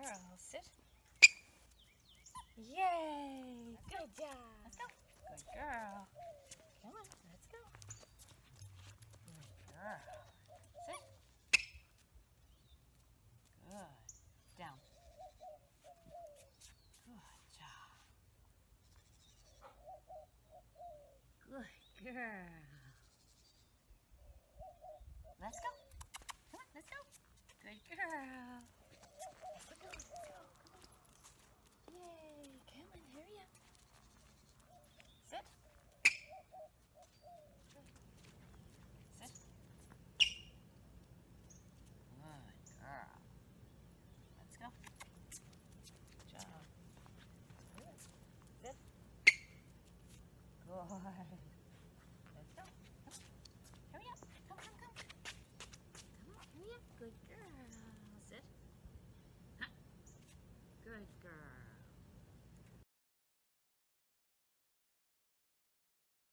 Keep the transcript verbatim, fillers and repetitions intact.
girl. Sit. Yay! Good job. Let's go. Good girl. Come on, let's go. Good girl. Sit. Good. Down. Good job. Good girl. Let's go. Come on, let's go. Good girl. Let's go, let's go. Come on. Yay. Come on, hurry up. Sit. Sit. Good girl. Let's go. Good job. Good. Sit. Good. Let's go. Come on. Hurry up. Come, come, come. Come on, hurry up. Good girl. Sit. Huh. Good girl.